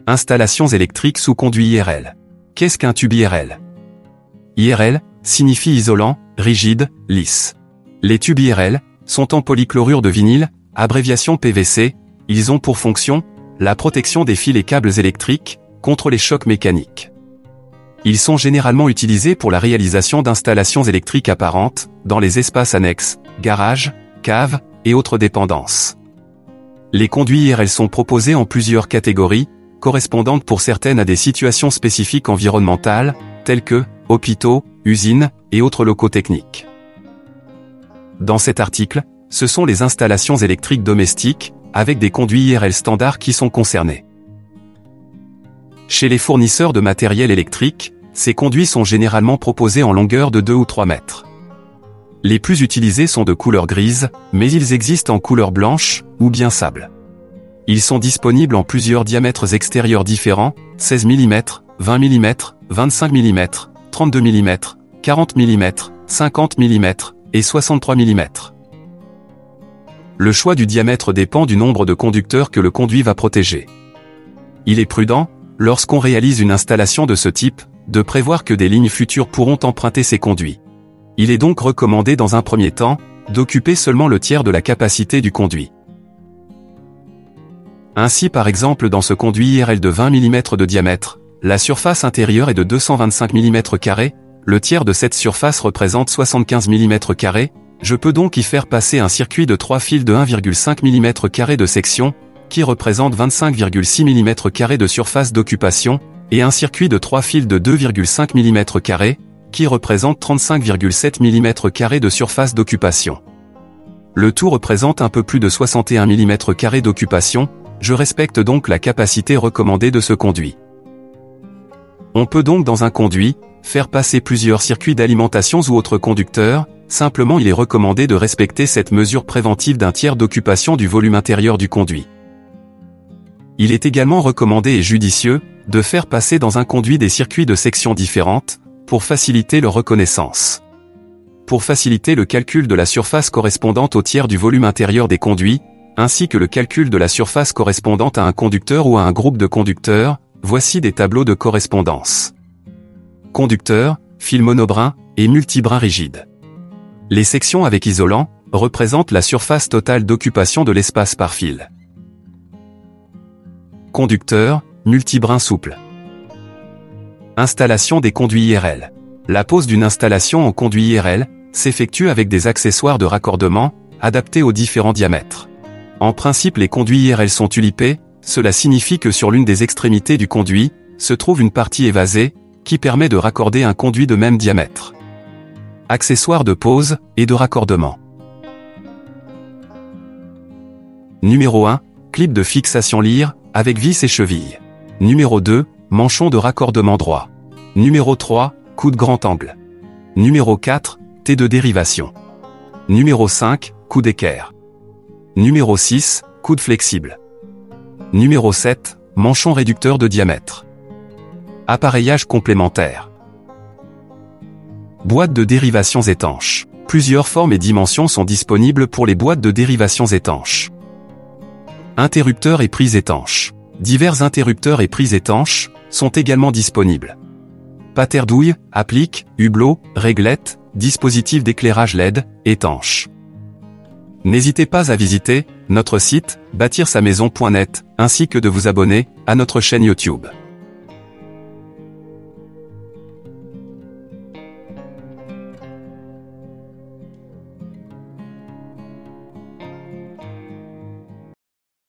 Installations électriques sous conduit IRL. Qu'est-ce qu'un tube IRL? IRL signifie isolant, rigide, lisse. Les tubes IRL sont en polychlorure de vinyle, abréviation PVC. Ils ont pour fonction la protection des fils et câbles électriques contre les chocs mécaniques. Ils sont généralement utilisés pour la réalisation d'installations électriques apparentes dans les espaces annexes, garages, caves et autres dépendances. Les conduits IRL sont proposés en plusieurs catégories, correspondantes pour certaines à des situations spécifiques environnementales, telles que hôpitaux, usines et autres locaux techniques. Dans cet article, ce sont les installations électriques domestiques, avec des conduits IRL standards qui sont concernés. Chez les fournisseurs de matériel électrique, ces conduits sont généralement proposés en longueur de 2 ou 3 mètres. Les plus utilisés sont de couleur grise, mais ils existent en couleur blanche, ou bien sable. Ils sont disponibles en plusieurs diamètres extérieurs différents, 16 mm, 20 mm, 25 mm, 32 mm, 40 mm, 50 mm, et 63 mm. Le choix du diamètre dépend du nombre de conducteurs que le conduit va protéger. Il est prudent, lorsqu'on réalise une installation de ce type, de prévoir que des lignes futures pourront emprunter ces conduits. Il est donc recommandé dans un premier temps, d'occuper seulement le tiers de la capacité du conduit. Ainsi par exemple dans ce conduit IRL de 20 mm de diamètre, la surface intérieure est de 225 mm², le tiers de cette surface représente 75 mm², je peux donc y faire passer un circuit de 3 fils de 1,5 mm² de section, qui représente 25,6 mm² de surface d'occupation, et un circuit de 3 fils de 2,5 mm², qui représente 35,7 mm² de surface d'occupation. Le tout représente un peu plus de 61 mm² d'occupation, je respecte donc la capacité recommandée de ce conduit. On peut donc dans un conduit, faire passer plusieurs circuits d'alimentation ou autres conducteurs, simplement il est recommandé de respecter cette mesure préventive d'un tiers d'occupation du volume intérieur du conduit. Il est également recommandé et judicieux, de faire passer dans un conduit des circuits de sections différentes, pour faciliter leur reconnaissance. Pour faciliter le calcul de la surface correspondante au tiers du volume intérieur des conduits, ainsi que le calcul de la surface correspondante à un conducteur ou à un groupe de conducteurs, voici des tableaux de correspondance. Conducteurs, fil monobrin, et multibrin rigide. Les sections avec isolant, représentent la surface totale d'occupation de l'espace par fil. Conducteur, multibrin souple. Installation des conduits IRL. La pose d'une installation en conduit IRL s'effectue avec des accessoires de raccordement, adaptés aux différents diamètres. En principe les conduits IRL sont tulipés, cela signifie que sur l'une des extrémités du conduit, se trouve une partie évasée, qui permet de raccorder un conduit de même diamètre. Accessoires de pose et de raccordement. Numéro 1, clip de fixation lyre, avec vis et cheville. Numéro 2, manchon de raccordement droit. Numéro 3, coup de grand angle. Numéro 4, T de dérivation. Numéro 5, coup d'équerre. Numéro 6, coude flexible. Numéro 7, manchon réducteur de diamètre. Appareillage complémentaire. Boîte de dérivations étanches. Plusieurs formes et dimensions sont disponibles pour les boîtes de dérivations étanches. Interrupteurs et prises étanches. Divers interrupteurs et prises étanches sont également disponibles. Paterdouille, applique, hublot, réglette, dispositif d'éclairage LED, étanche. N'hésitez pas à visiter notre site bâtir-sa-maison.net ainsi que de vous abonner à notre chaîne YouTube.